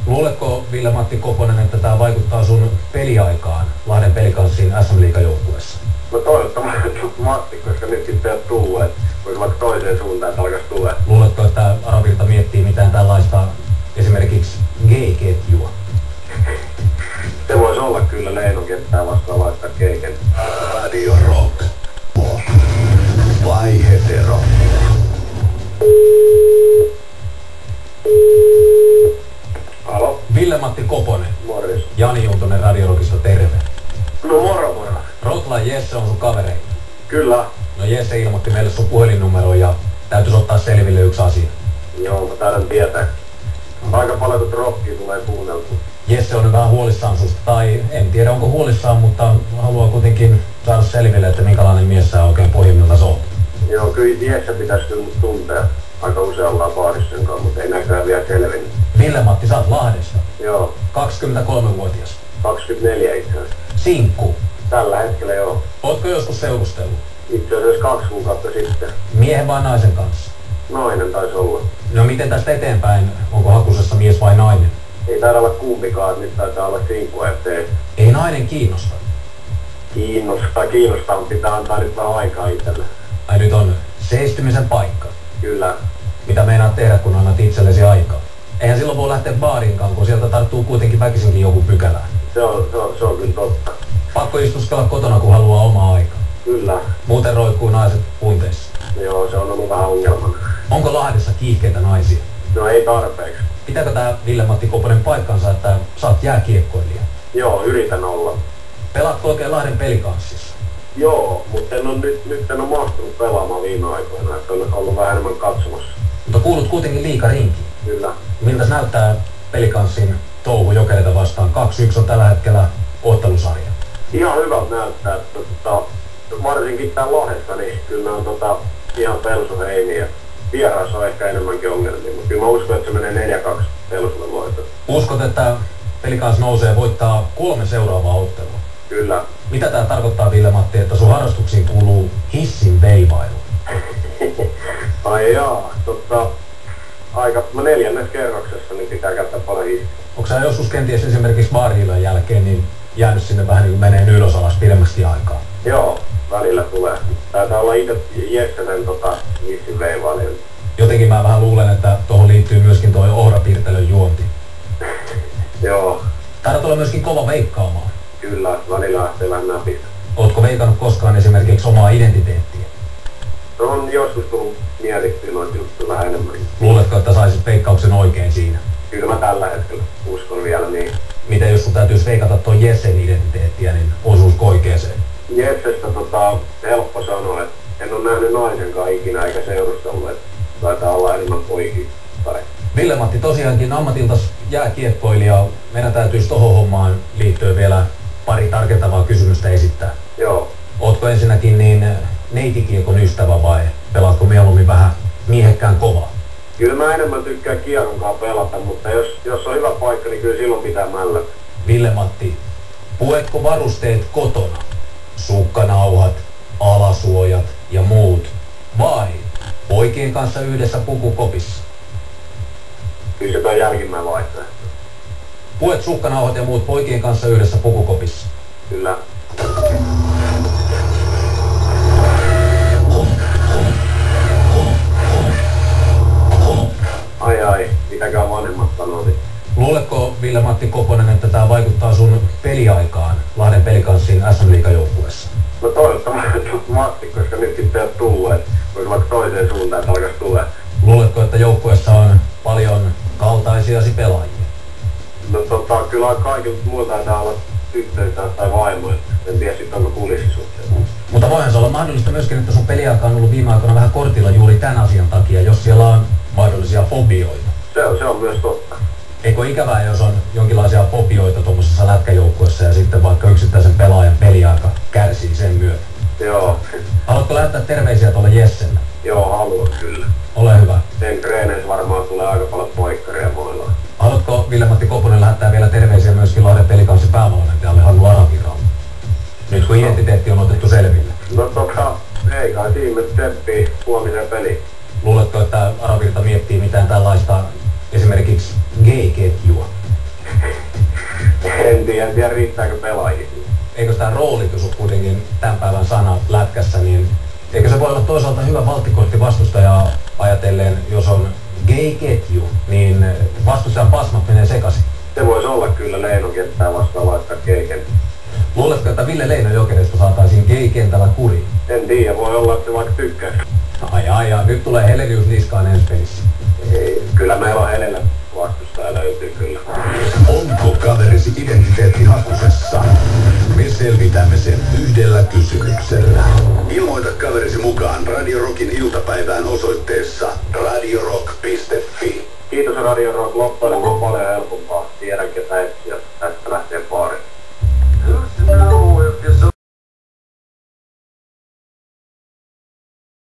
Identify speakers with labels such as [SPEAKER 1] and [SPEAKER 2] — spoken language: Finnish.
[SPEAKER 1] Luuletko, Ville-Matti Koponen, että tämä vaikuttaa sun peliaikaan Lahden Pelicansin SM-liigajoukkueessa?
[SPEAKER 2] No toivottavasti, koska nyt pitää tulla, että voisi vaikka toiseen suuntaan, että alkaisi tulla.
[SPEAKER 1] Luuletko, että Aravirta miettii mitään tällaista esimerkiksi gay-ketjua?
[SPEAKER 2] Se voisi olla kyllä Leino-kenttää vastaan laittaa keiken.
[SPEAKER 3] Radio Rock. Vai hetero?
[SPEAKER 2] Halo?
[SPEAKER 1] Ville-Matti Koponen.
[SPEAKER 2] Morjes.
[SPEAKER 1] Jani Juntunen Radio Rockista, terve.
[SPEAKER 2] No moro.
[SPEAKER 1] Rotlan Jesse on sun kavereita.
[SPEAKER 2] Kyllä.
[SPEAKER 1] No Jesse ilmoitti meille sun puhelinnumero ja täytyisi ottaa selville yksi asia.
[SPEAKER 2] Joo, mä taidan tietää. Aika paljon kun rockia tulee kuunneltua.
[SPEAKER 1] Jesse on nyt vähän huolissaan susta, tai en tiedä onko huolissaan, mutta haluaa kuitenkin saada selville, että minkälainen mies sä oikein pohjimmiltaan oot.
[SPEAKER 2] Joo, kyllä Jesse pitäisi kyllä tuntea. Aika usein ollaan baarissa kanssa, mutta ei näköjään vielä selvinnyt.
[SPEAKER 1] Ville-Matti, sä oot Lahdesta.
[SPEAKER 2] Joo,
[SPEAKER 1] 23-vuotias.
[SPEAKER 2] 24 itse asiassa.
[SPEAKER 1] Sinkku.
[SPEAKER 2] Tällä hetkellä joo.
[SPEAKER 1] Ootko joskus seurustellut?
[SPEAKER 2] Itse asiassa 2 kuukautta sitten.
[SPEAKER 1] Miehen vai naisen kanssa?
[SPEAKER 2] Nainen taisi olla.
[SPEAKER 1] No miten tästä eteenpäin? Onko hakusessa mies vai nainen?
[SPEAKER 2] Ei taida olla kumpikaan, että nyt taitaa olla sinkku ettei
[SPEAKER 1] Ei nainen kiinnosta.
[SPEAKER 2] kiinnostaa, mutta pitää antaa nyt vähän aikaa itselle.
[SPEAKER 1] Ai nyt on seistymisen paikka.
[SPEAKER 2] Kyllä.
[SPEAKER 1] Mitä meinaat tehdä, kun annat itsellesi aikaa? Eihän silloin voi lähteä baarinkaan, kun sieltä tarttuu kuitenkin väkisinkin joku pykälään.
[SPEAKER 2] Se on kyllä totta.
[SPEAKER 1] Pakko istuskella kotona, kun haluaa omaa aikaa.
[SPEAKER 2] Kyllä.
[SPEAKER 1] Muuten roikkuu naiset puinteissa.
[SPEAKER 2] Joo, se on ollut vähän ongelmana.
[SPEAKER 1] Onko Lahdessa kiihkeitä naisia?
[SPEAKER 2] No ei tarpeeksi.
[SPEAKER 1] Pitääkö tää Ville-Matti Koponen paikkansa, että sä oot jääkiekkoilija?
[SPEAKER 2] Joo, yritän olla.
[SPEAKER 1] Pelaatko oikein Lahden Pelicansissa?
[SPEAKER 2] Joo, mutta nyt en ole mahtunut pelaamaan viime aikoina, että on ollut vähän enemmän katsomassa.
[SPEAKER 1] Mutta kuulut kuitenkin liigarinkiin.
[SPEAKER 2] Kyllä.
[SPEAKER 1] Miltä näyttää Pelicansin touhu Jokereita vastaan? 2-1 on tällä hetkellä ottelusarja.
[SPEAKER 2] Ihan hyvältä näyttää, että varsinkin tää Lahdessa, niin kyllä ne on ihan pelsuheiniä. Vieraassa on ehkä enemmänkin ongelmia, mutta kyllä mä uskon, että se menee 4-2 Pelsulle voittoon.
[SPEAKER 1] Uskot, että Pelicans nousee ja voittaa 3 seuraavaa ottelua?
[SPEAKER 2] Kyllä.
[SPEAKER 1] Mitä tää tarkoittaa, Ville-Matti, että sun harrastuksiin kuuluu hissin veivailu?
[SPEAKER 2] Ai jaa, mä 4. kerroksessa, niin pitää käyttää paljon hissiä.
[SPEAKER 1] Onko sä joskus kenties esimerkiksi baariilön jälkeen niin jäänyt sinne vähän niin kuin menee ylös alas pidemmäksi aikaa?
[SPEAKER 2] Joo, välillä tulee. Taitaa olla itse Jesse sen hissin veivailija.
[SPEAKER 1] Jotenkin mä vähän luulen, että tuohon liittyy myöskin toi ohrapiirtelön juonti.
[SPEAKER 2] Joo.
[SPEAKER 1] Taidat olla myöskin kova veikkaamaan.
[SPEAKER 2] Kyllä, välillä lähtee vähän näpistä.
[SPEAKER 1] Ootko veikannut koskaan esimerkiksi omaa identiteettiä?
[SPEAKER 2] No on joskus tullut mietittyä noita juttuja vähän enemmän.
[SPEAKER 1] Luuletko, että saisit veikkauksen oikein siinä?
[SPEAKER 2] Kyllä mä tällä hetkellä uskon vielä niin.
[SPEAKER 1] Miten jos sun täytyisi veikata tuon Jessen identiteettiä, niin osuusko oikeeseen?
[SPEAKER 2] Jessestä helppo sanoa, että en ole nähnyt naisenkaan ikinä eikä seurustellut, että taitaa olla enemmän poikia.
[SPEAKER 1] Ville-Matti, tosiaankin ammatiltas jääkiekkoilija. Meidän täytyisi tohon hommaan liittyen vielä pari tarkentavaa kysymystä esittää.
[SPEAKER 2] Joo.
[SPEAKER 1] Ootko ensinnäkin niin neitikiekon ystävä vai pelaatko mieluummin vähän miehekkään kovaa?
[SPEAKER 2] Kyllä mä enemmän tykkään kiekonkaan pelata, mutta jos on hyvä paikka, niin kyllä silloin pitää mällä.
[SPEAKER 1] Ville-Matti, puetko varusteet kotona? Sukkanauhat, alasuojat ja muut. Vai poikien kanssa yhdessä pukukopissa?
[SPEAKER 2] Kyllä se toi jälkimmäinen vaihtoehto.
[SPEAKER 1] Puet sukkanauhat ja muut poikien kanssa yhdessä pukukopissa?
[SPEAKER 2] Kyllä. Ai, mitäkään vanhemmat sanoo.
[SPEAKER 1] Luuletko, Ville-Matti Koponen, että tämä vaikuttaa sun peliaikaan Lahden Pelicansin SM-liigajoukkueessa?
[SPEAKER 2] No toivottavasti, koska nyt pitää tulla, että voisi vaikka toiseen suuntaan, että alkaisi tulla.
[SPEAKER 1] Luuletko, että joukkueessa on paljon kaltaisiasi pelaajia?
[SPEAKER 2] No kyllä kaikilta muilta taitaa olla tyttöitä tai vaimoja. En tiedä sitten onko kulissisuhteita.
[SPEAKER 1] Mutta voihan se olla mahdollista myöskin, että sun peliaika on ollut viime aikoina vähän kortilla juuri tämän asian takia, jos siellä on mahdollisia fobioita.
[SPEAKER 2] Se on myös totta.
[SPEAKER 1] Eikö ikävää, jos on jonkinlaisia fobioita tuommoisessa lätkäjoukkueessa ja sitten vaikka yksittäisen pelaajan peliaika kärsii sen myötä?
[SPEAKER 2] Joo.
[SPEAKER 1] Haluatko lähettää terveisiä tuolle Jesselle?
[SPEAKER 2] Joo, haluan kyllä.
[SPEAKER 1] Ole hyvä.
[SPEAKER 2] Sen treeneissä varmaan tulee aika paljon poikkaria moilla.
[SPEAKER 1] Haluatko Ville-Matti Koponen lähettää vielä terveisiä myöskin Lahden Pelicansin päävalmentajalle Hannu Aravirralle? Nyt kun identiteetti on otettu selville.
[SPEAKER 2] No ei kai siinä tseppii huomiseen peliin.
[SPEAKER 1] Luuletko, että Aravirta miettii mitään tällaista esimerkiksi gay-ketjua?
[SPEAKER 2] niin en tiedä riittääkö pelaajia.
[SPEAKER 1] Eikö tämä roolitus ole kuitenkin tämän päivän sana lätkässä, niin eikö se voi olla toisaalta hyvä valttikortti vastustajaa ajatellen, jos on gay-ketju, niin vastustajan pasmat menee sekaisin.
[SPEAKER 2] Se voisi olla kyllä Leino kenttää vastaan laittaa gay-kenttä.
[SPEAKER 1] Luuletko, että Ville Leino Jokerista saataisiin gay-kentällä kuriin?
[SPEAKER 2] En tiedä, voi olla, että se vaikka tykkää.
[SPEAKER 1] Ai, nyt tulee Helenius niskaan ensi pelissä.
[SPEAKER 2] Ei, kyllä meillä on edellä vastustaja löytyy kyllä.
[SPEAKER 3] Onko kaverisi identiteetti hakusessa? Me selvitämme sen yhdellä kysymyksellä. Ilmoita kaverisi mukaan Radio Rockin iltapäivään osoitteessa radiorock.fi.
[SPEAKER 2] Kiitos Radio Rock, loppuilemaan paljon helpompaa. Tiedän ketä etsiä.